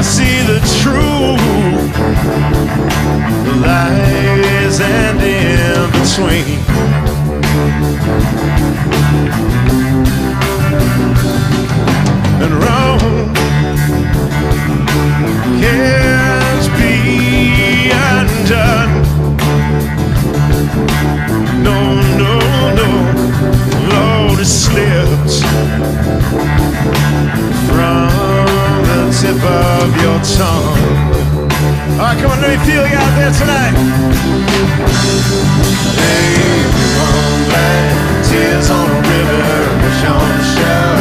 see the truth, the lies and in between. And wrong can't be undone. No, no, no, Lord, it slips from the tip of your tongue. All right, come on, let me feel you out there tonight. Hey, come on, black tears on a river, push on the shore.